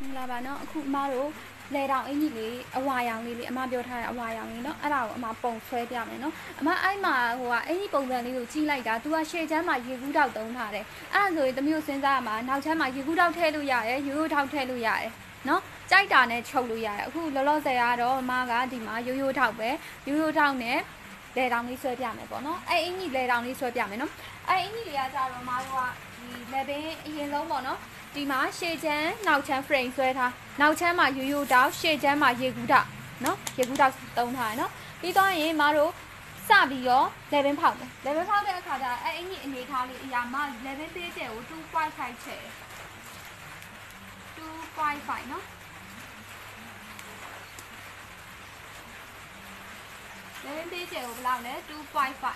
là bà nó khu mà rồi lê đạo ấy nhỉ lý ở ngoài yang lý mà biểu thay ở ngoài yang lý nó ở đâu mà bông xoay bia này nó mà ai mà hoa ấy bông vàng lý chi lại cả tôi share chán mà gì cũng đào tông thà đấy rồi tụi mình sinh ra mà nào chán mà gì cũng đào theo luôn vậy yêu đào theo luôn vậy nó trái đà này trâu luôn vậy khu lo xe đó mà cái thì mà yêu đào về yêu đào này lê đạo lý xoay bia này bọn nó ấy nhỉ lê đạo lý xoay bia này nó ấy nhỉ là sao rồi mà hoa lê bên yên lâu bọn nó đi mà share chán nào chán frame xoay tha nào chán mà yêu đào share chán mà gì cũng đào nó gì cũng đào tông thà nó đi tới vậy mà rồi sao bây giờ lê bên phẳng đấy khá là ấy nhỉ nhỉ thà thì giờ mà lê bên tê chèo tu quay phải chè tu quay phải nó lê bên tê chèo làm đấy tu quay phải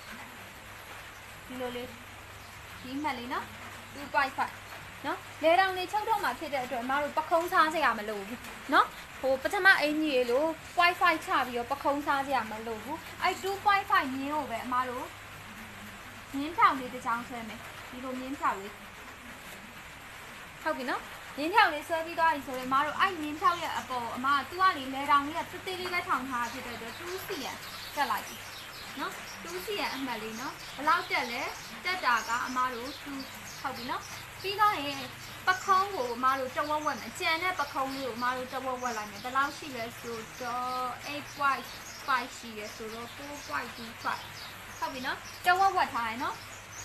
đi lôi lên chỉ mà lấy nó tu quay phải nó lê đang đi chắc đâu mà khi để rồi mà rồi bắt không xa sẽ mà lù nó hồ bắt chama ấy nhỉ lù wifi trả bây giờ bắt không xa sẽ mà lù ai tu wifi nhiều vậy mà lù miếng thảo thì trang xem này đi lù miếng thảo đi không kì nó miếng thảo đi chơi đi đó đi chơi mà rồi ai miếng thảo là bộ mà tu à đi lê đang đi tự tê đi cái thằng hà thì để tu xì à trở lại nó tu xì à mà đi nó lao trở lại trở trả cả mà lù tu không kì nó đi đó này bắt không của mà rồi trong quần này trên này bắt không của mà rồi trong quần lại người ta lao xì là số cho eight white five xì là số đó four white two five không biết nó trong quần thái nó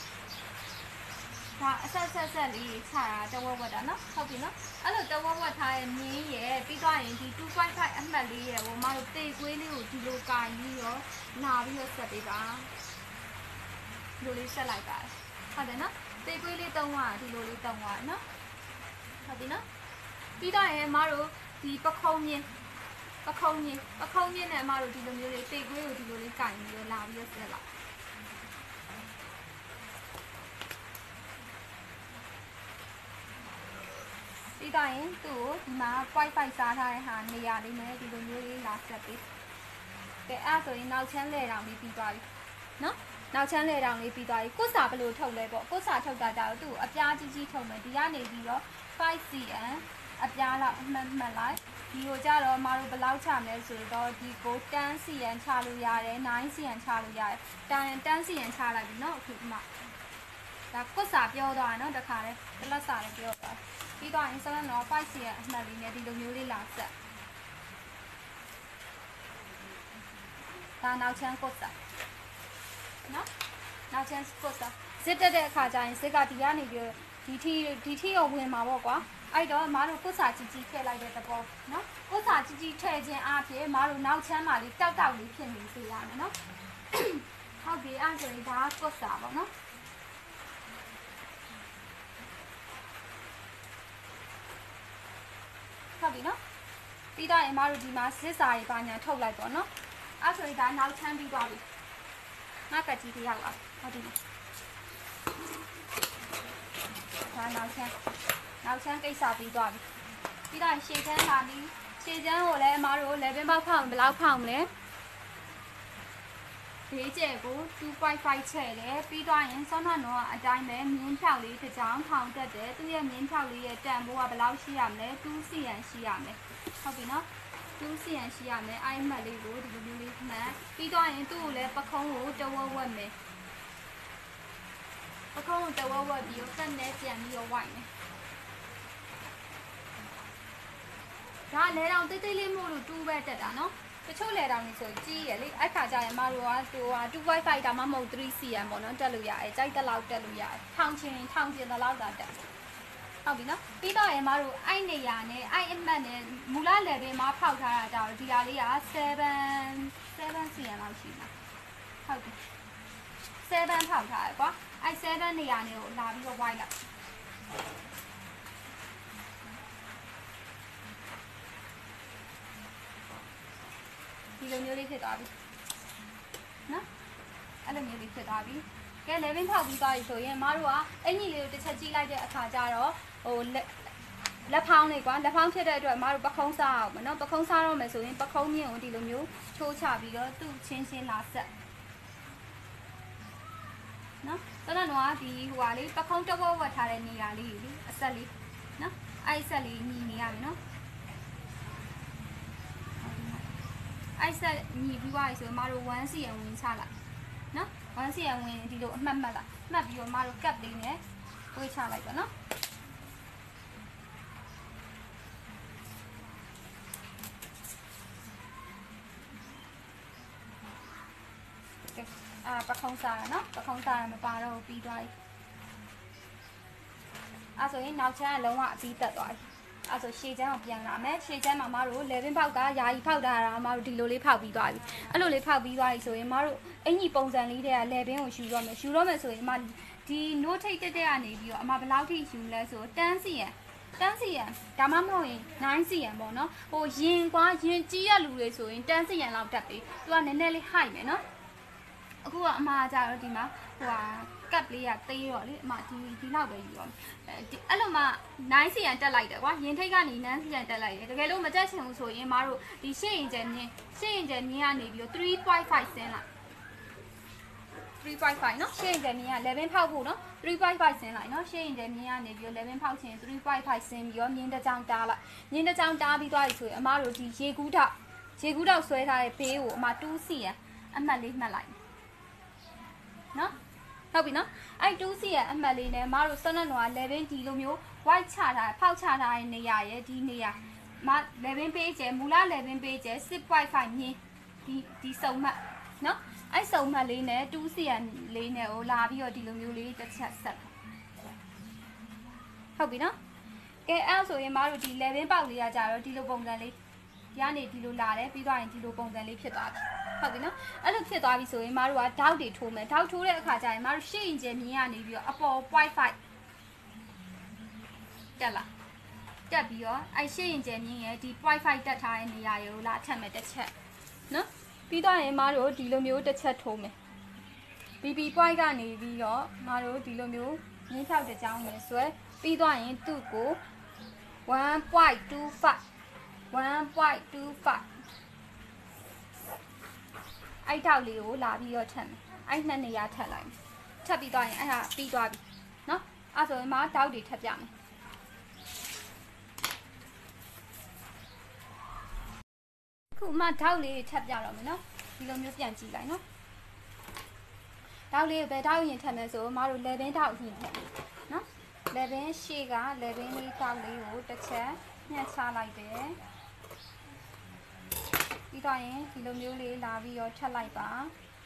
sao đi xả trong quần đó nó không biết nó ở là trong quần thái như vậy đi đó này thì two white five anh bà đi rồi mà rồi tê quê liu thì lô cài như đó nào bây giờ sẽ đi ra lô đi sẽ lại cái phải đấy nó tê quê liu tông hòa thì lô đi tông hòa nó thì nó đi đó này mà rồi thì bắt không nhiên này mà rồi thì đồng như tê quê thì rồi cảnh rồi làm giờ sẽ lại đi đây tụ mà quay phải xa thay hàng này à đi mấy thì đồng như là sẽ biết cái à rồi nào chén lê làm đi bị toại nó nào chén lê làm đi bị toại cốt xả phải lùi thầu lê bộ cốt xả thầu cả đào tụ ấp giá chi thầu mấy thì giá này gì đó 5 cm အပြားလောက်မှန်လိုက်ဒီကိုကြတော့မတို့ဘယ်လောက်ချမလဲဆိုတော့ဒီကို10 cm ချလို့ရတယ်9 cm ချလို့ရတယ်10 cm ချလိုက်ပြီเนาะအခုဒီမှာဒါကွတ်စာပြောသွားတယ်เนาะတခါလဲတလက်စာလည်းပြောသွားပြီးတော့ insert တော့5 cm အမှတ်လေးနဲ့ဒီလိုမျိုးလေးလာဆက်ဒါနောက်ချမ်းကွတ်စာเนาะနောက်ချမ်းကွတ်စာစစ်တက်တဲ့အခါကျရင်စစ်ကဒီကနေပြီးဒီထီကိုဝင်မှာပေါ့ကွာအဲ့တော့မတို့ကုစာကြီးကြီးထည့်လိုက်တဲ့သဘောနော်ကုစာကြီးကြီးထည့်ခြင်းအပြင်မတို့နောက်ချမ်းမှာလေးတောက်တောက်လေးဖြစ်နေစေရမယ်နော်ဟုတ်ပြီအဲ့ဆိုရင်ဒါကကုစာပေါ့နော်ဟုတ်ပြီနော်ပြီးတော့မတို့ဒီမှာစစ်စာရေးပါညာထုတ်လိုက်ပေါ့နော်အဲ့ဆိုရင်ဒါနောက်ချမ်းပြီးသွားပြီငါကကြီးတယောက်အောင်ဟုတ်ပြီဒါနောက်ချမ်းကိစ္စပြီးသွားပြီပြီးတော့ရှေ့ချမ်းလာပြီရှေ့ချမ်းကိုလည်းအမတို့ level ပေါက်ဖောက်ဘယ်လောက်ဖောက်မလဲဘေးကျဲကို 2.5 ချဲ့တယ်ပြီးတော့ရင်စောနတော့အတိုင်းပဲမြင်းဖြောက်လေးတစ်ကြောင်ထောင်တက်တယ်သူ့ရဲ့မြင်းဖြောက်လေးရဲ့တန်ဖိုးကဘယ်လောက်ရှိရမလဲ2 cm ရှိရမယ်ဟုတ်ပြီနော်2 cm ရှိရမယ်အိုင်းမတ်လေးကိုဒီလိုမျိုးလေးမှန်ပြီးတော့ရင်သူ့ကိုလည်းပခုံးကိုတဝက်ဝက်မယ်ပခုံးကိုတဝက်ဝက်ပြီးတော့တက်နဲ့ပြန်ပြီးတော့ဝိုက်မယ်ဒါလဲတောင်တိတ်တိတ်လေးမို့လို့2ပဲတက်တာနော်တချို့လဲတောင်နေဆိုကြီးရလေအဲ့ခါကျရင်မတို့က2.5ဒါမှမဟုတ်3 cm ပေါ့နော်တက်လို့ရတယ်ကြိုက်တဲ့လောက်တက်လို့ရတယ်ထောင်ချင်တဲ့လောက်သာတက်ဟုတ်ပြီနော်ပြီးတော့ရင်မတို့အဲ့နေရာနဲ့အဲ့အမှတ်နဲ့မူလ level မှာဖောက်ထားတာကြတော့ဒီဟာလေးက7 cm လောက်ရှိမှာဟုတ်ပြီ7ဖောက်ထားရကွာအဲ့7နေရာနဲ့ကိုလာပြီးတော့ white လိုက်ဒီလိုမျိုးလေးဖြစ်သွားပြီနော်အဲ့လိုမျိုးလေးဖြစ်သွားပြီကဲ level ဖောက်ပြီးသွားပြီဆိုရင်မတို့ကအင်ကြီးလေးကိုတစ်ချက်ကြည့်လိုက်တဲ့အခါကျတော့ဟိုလက်ဖောင်းလေးကွာလက်ဖောင်းဖြစ်တဲ့အတွက်မတို့ပခုံးစားအောင်မနော်ပခုံးစားတော့မယ်ဆိုရင်ပခုံးမြင့်ကိုဒီလိုမျိုးချိုးချပြီးတော့သူ့ချင်းလာဆက်နော်တော်တော်တော့ဒီဟိုဟာလေးပခုံးတဝက်ဝက်ထားတဲ့နေရာလေးလေအဆက်လေးနော် ai sẽ lý nhì à nó ai sẽ nhì đi qua rồi mà rồi quán gì ăn xa lại nó quán gì ăn đi đồ mặn mặn lại mà bây giờ mà rồi cắt đi nhé quay xa lại nó bạc không xa mà bà đâu bị đói rồi nào cha lâu ạ bị tật rồi rồi xe chén học dạng làm ấy xe chén mà rồi lấy bên bao cả dài bao đà mà rồi đi lối lấy bao bị đói lối lấy bao bị đói rồi mà rồi anh nhỉ bông dàn lý đây lấy bên của chú rồi rồi mà đi nốt thấy thế này bây giờ mà bao thì chú lấy rồi đan gì à cảm ơn mọi nãy gì à bọn nó yên quá yên chỉ là lùi rồi đan gì à làm đẹp đi tôi nên lấy hai mẹ nó cô mà ra rồi thì mà cặp lý à tây rồi đấy mà thì nào vậy rồi lúc mà nãy giờ anh ta lại được quá nhìn thấy cái này nãy giờ anh ta lại được cái lúc mà chơi xong rồi em mà rồi thì xe engine anh ấy bây giờ 3.5 cent là 3.5 nó xe engine anh 11 phao phụ nó 3.5 cent lại nó xe engine anh ấy bây giờ 11 phao tiền 3.5 cent bây giờ nhìn ta trang đá bị đói rồi mà rồi thì chế cú đào xoay thay bé mà tu xì à anh mà lấy mà lại nóဟုတ်ပြီနော်အဲ့တူးစီရဲ့အမှတ်လေးနဲ့မအားတို့12နွား11ဒီလိုမျိုး white ချတာဖောက်ချတာရဲ့နေရာရဲ့ဒီနေရာမ11 page ကျမူလ11 page ကျ 6.5 မြင်းဒီစုံမှတ်နော်အဲ့စုံမှတ်လေးနဲ့တူးစီရဲ့လေးနဲ့ကိုလာပြီးတော့ဒီလိုမျိုးလေးတစ်ချက်ဆက်ဟုတ်ပြီနော်ကဲအဲ့ဆိုရင်မအားတို့ဒီ11ပေါက်လေးကကြတော့ဒီလိုပုံစံလေးဒီကနေဒီလိုလာတယ်ပြီးတော့ရင်ဒီလိုပုံစံလေးဖြစ်သွားပြီဟုတ်ပြီနော်အဲ့လိုဖြစ်သွားပြီဆိုရင်မတို့ကဓာတ်တွေထိုးမယ်ဓာတ်ထိုးတဲ့အခါကျရင်မတို့ရှေ့ရင်ကျမြင်ရနေပြီးတော့အပေါ် 0.5 တက်လာတက်ပြီးတော့အဲ့ရှေ့ရင်ကျမြင်ရဲ့ဒီ 0.5 တက်ထားတဲ့နေရာကိုလာထပ်မယ်တစ်ချက်နော်ပြီးတော့ရင်မတို့ဒီလိုမျိုးတစ်ချက်ထိုးမယ် BB point ကနေပြီးတော့မတို့ဒီလိုမျိုးရင်းဖြောက်တဲ့ကြောင်းရယ်ဆွဲပြီးတော့ရင်သူ့ကို 1.25 အဲ့ထောက်လေးကိုလာပြီးတော့ထပ်မယ်အဲ့နှစ်နေရာထပ်လိုက်ထပ်ပြီးတော့ရင်အဲ့ဟာပြီးသွားပြီเนาะအဲ့ဆိုရင်မတောက်တွေထပ်ပြမယ်ခုမှတောက်လေးထပ်ပြတော့မယ်เนาะဒီလိုမျိုးပြန်ကြည့်လိုက်เนาะတောက်လေးကိုဘယ်တောက်ရင်ထပ်မယ်ဆိုမတို့11တောက်ရင်ထပ်မယ်เนาะ11ရှေ့က11လေးတောက်လေးကိုတစ်ချက်ညှက်ချလိုက်တယ်ပြီးတော့ရင်ဒီလိုမျိုးလေးလာပြီးတော့ထပ်လိုက်ပါ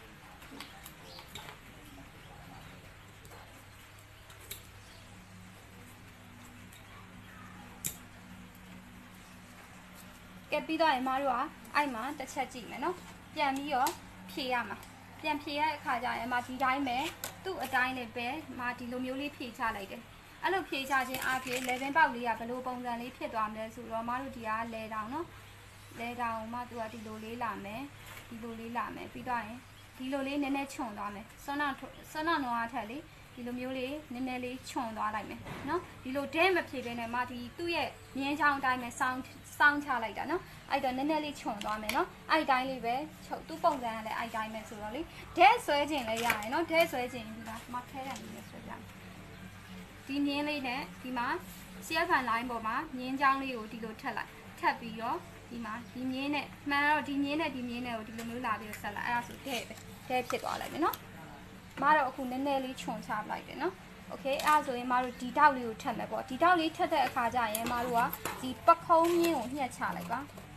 ကဲပြီးတော့ရင်မတို့ကအဲ့မှာတစ်ချက်ကြည့်မယ်နော်ပြန်ပြီးတော့ဖြည့်ရမှာပြန်ဖြည့်ရတဲ့အခါကျရင်မဒီတိုင်းပဲသူ့အတိုင်းလေးပဲမဒီလိုမျိုးလေးဖြည့်ချလိုက်တယ်အဲ့လိုဖြည့်ချခြင်းအပြင်11ပေါက်လေးကဘယ်လိုပုံစံလေးဖြစ်သွားမလဲဆိုတော့မတို့ဒီကလဲတောင်နော်လဲတောင်မှသူကဒီလိုလေးလာမယ်ပြီးတော့ရင်ဒီလိုလေးနည်းနည်းခြုံသွားမယ်ဆွမ်းနာနွားထက်လေးဒီလိုမျိုးလေးနည်းနည်းလေးခြုံသွားလိုက်မယ်နော်ဒီလိုဒဲမဖြည့်ဘဲနဲ့မဒီသူ့ရဲ့မြင်းချောင်းအတိုင်းပဲစောင်းချလိုက်တာနော်အဲ့တော့နည်းနည်းလေးခြုံသွားမယ်နော်အဲ့တိုင်းလေးပဲချုပ်သူ့ပုံစံကလည်းအဲ့တိုင်းပဲဆိုတော့လေဒဲဆွဲခြင်းလည်းရတယ်နော်ဒဲဆွဲခြင်းဒီမှာမခဲတယ်လေးဆွဲကြဒီမြင်းလေးနဲ့ဒီမှာ CF line ပေါ်မှာမြင်းချောင်းလေးကိုဒီလိုထပ်လိုက်ထပ်ပြီးတော့ဒီမှာဒီမြင်းနဲ့မှန်တော့ဒီမြင်းနဲ့ကိုဒီလိုမျိုးလာပြီးတော့ဆက်လိုက်အဲ့ဒါဆိုတဲ့ဖြစ်သွားလိုက်မယ်နော်မတော့အခုနည်းနည်းလေးခြုံချလိုက်တယ်နော်โอเคအဲ့ဒါဆိုရင်မတို့ဒီတောက်လေးကိုထပ်မယ်ပေါ့ဒီတောက်လေးထပ်တဲ့အခါကျရင်မတို့ကဒီပခုံးမြင်းကိုညှက်ချလိုက်ပါ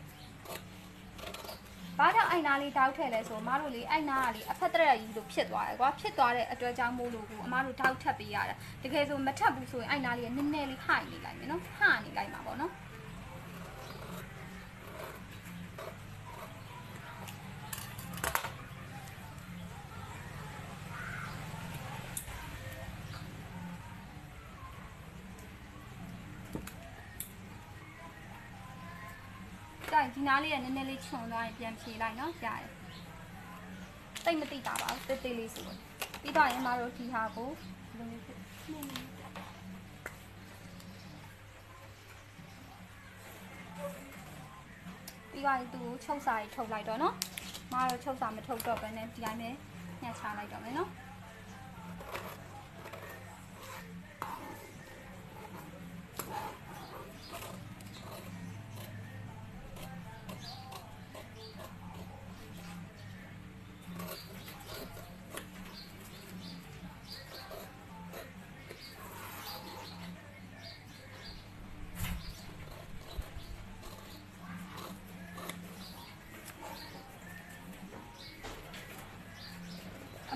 ဘာကြောင့်အိုင်နာလေးတောက်ထည့်လဲဆိုမတို့လေအိုင်နာကလေအဖက်တရက်ကြီးလို့ဖြစ်သွားတယ်ကွာဖြစ်သွားတဲ့အတွက်ကြောင့်မို့လို့အမတို့တောက်ထပ်ပေးရတာတကယ်ဆိုမထပ်ဘူးဆိုရင်အိုင်နာလေးကနည်းနည်းလေးဟိုက်နေလိုက်မယ်နော်ဟနေလိုက်မှာပေါ့နော်ဒီနားလေးကနည်းနည်းလေးခြုံသွားရင်ပြန်ဖြေလိုက်နော်ကြားတယ်တိတ်မတိတာပါဘူးတိတ်တိတ်လေးဆိုပြီးတော့ရင်မတို့ဒီဟာကိုဒီလိုမျိုးပြီးတော့သူ့ကိုချုပ်စာကြီးထုတ်လိုက်တော့နော်မတို့ချုပ်စာမထုတ်တော့ဘဲနဲ့ဒီတိုင်းပဲညှက်ချလိုက်တော့မယ်နော်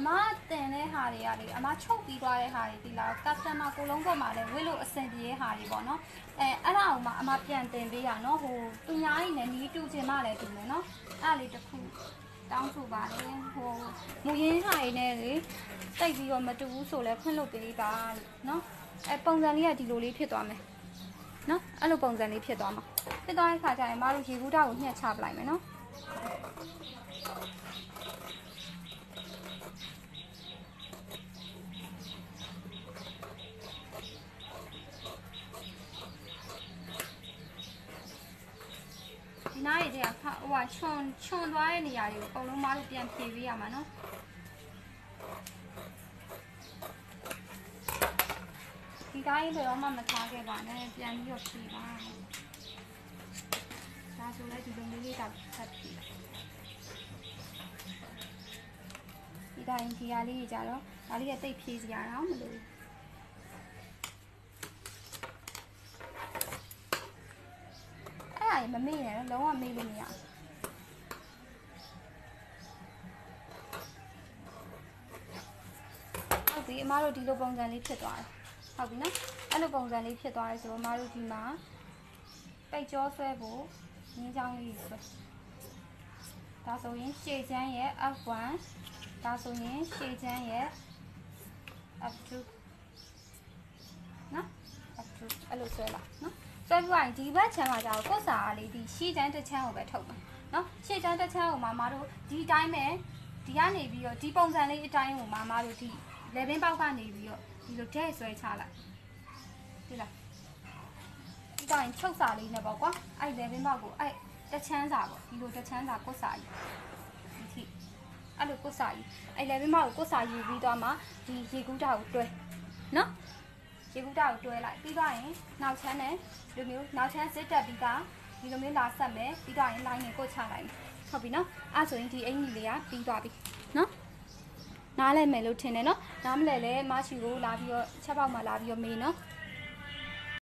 妈等嘞哈哩呀哩，阿妈抽比过来哈哩，对啦，刚才嘛古龙过嘛嘞，为了身体哈哩啵喏，阿拉我嘛阿妈变等比呀喏，吼，对伢哩呢，你住进嘛嘞对嘞喏，阿哩就苦，当初吧嘞，吼，木人哈哩呢哩，带比我们都无所谓，困了别吧喏，帮咱哩也地路哩撇多没，喏，阿路帮咱哩撇多嘛，撇多一卡在马路西古道有呢差不来没喏。ဒီနားရတဲ့ဟိုကချွန်သွားတဲ့နေရာတွေကိုအကုန်လုံးမတို့ပြန်ဖြည့်ပေးရမှာနော်ဒီတိုင်းဘယ်တော့မှမထားခဲ့ပါနဲ့ပြန်ပြီးတော့ဖြည့်ပါဒါဆိုလည်းဒီလိုမျိုးလေးတော့ဆက်ဖြည့်ဒီတိုင်းဒီဟာလေးကြီးကြတော့ဒါလေးကတိတ်ဖြည့်စရာတော့မလိုဘူးမမေ့နဲ့လုံးဝမေ့လို့မရဟုတ်ပြီအမတို့ဒီလိုပုံစံလေးဖြစ်သွားတယ်ဟုတ်ပြီနော်အဲ့လိုပုံစံလေးဖြစ်သွားတယ်ဆိုတော့အမတို့ဒီမှာပိတ်ကြောဆွဲဖို့ငင်းချောင်းလေးဆွဲဒါဆိုရင်ရှေ့ချမ်းရဲ့ F1 ဒါဆိုရင်ရှေ့ချမ်းရဲ့ F2 နော် F2 အဲ့လိုဆွဲလာနော်ဆွဲပြီးရင်ဒီဘက်ချမ်းမှာကျတော့ကိုယ်စာလေးဒီရှေ့ချမ်းတစ်ချမ်းကိုပဲထုတ်မယ်နော်ရှေ့ချမ်းတစ်ချမ်းကိုမတို့ဒီတိုင်းပဲဒီကနေပြီးတော့ဒီပုံစံလေးအတိုင်းကိုမတို့ဒီလေဘင်းပေါက်ကနေပြီးတော့ဒီလိုတဲ့ဆွဲချလိုက်ဒီလားဒီတိုင်းချုပ်စာလေးနဲ့ပေါ့ကွာအဲ့လေဘင်းပေါက်ကိုအဲ့တစ်ချမ်းစာပေါ့ဒီလိုတစ်ချမ်းစာကိုယ်စာကြီးဒီထိအဲ့လိုကိုယ်စာကြီးအဲ့လေဘင်းပေါက်ကိုကိုယ်စာယူပြီးတော့မှဒီရေကူးတာကိုတွဲနော်ရေကူးတာကိုတွဲလိုက်ပြီးတော့ရင်နောက်ချမ်းနဲ့ဒီမျိုးနောက်ချမ်းစစ်တက်ပြီးကဒီလိုမျိုးလာဆက်မယ်ပြီးတော့ရင် line ကိုချလိုက်ဟုတ်ပြီနော်အဲ့ဆိုရင်ဒီအင်ကြီးလေးကပြီးသွားပြီနော်နားလဲမယ်လို့ထင်တယ်နော်နားမလဲလဲမရှိကိုလာပြီးတော့ချက်ပေါက်မှာလာပြီးတော့မေးနော်